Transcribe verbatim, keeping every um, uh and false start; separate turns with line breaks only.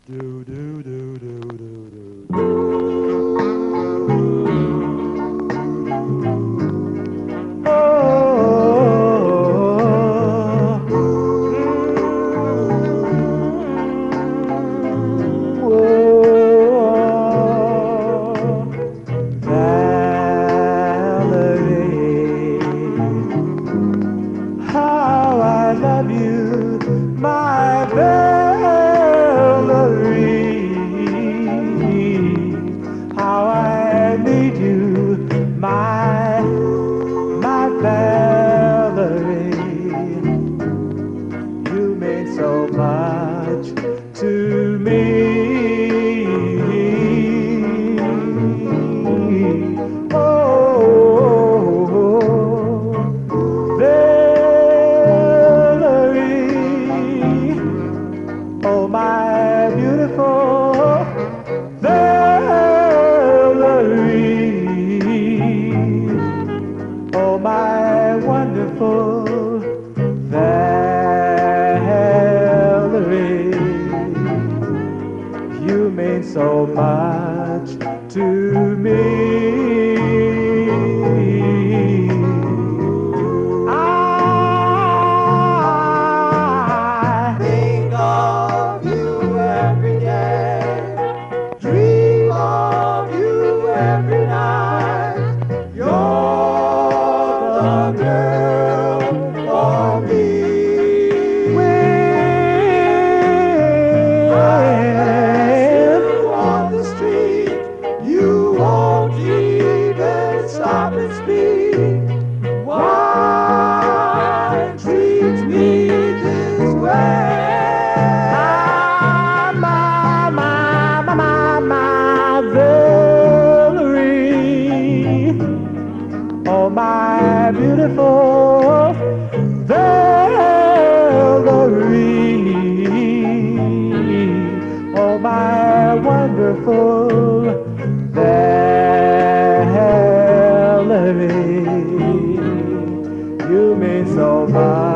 Do do do do do do. How I love you, my Valerie. How I need you, my, my Valerie. You mean so much to me. Oh, Valerie, oh my beautiful Valerie, oh my wonderful Valerie. You mean so much to me. I think of you every day, dream of you every night. You're the girl for me. When I pass you on the street, you won't even stop and speak. Why treat me this way? My, my, my, my, my Valerie, oh my beautiful Valerie, oh my wonderful Valerie. You mean so much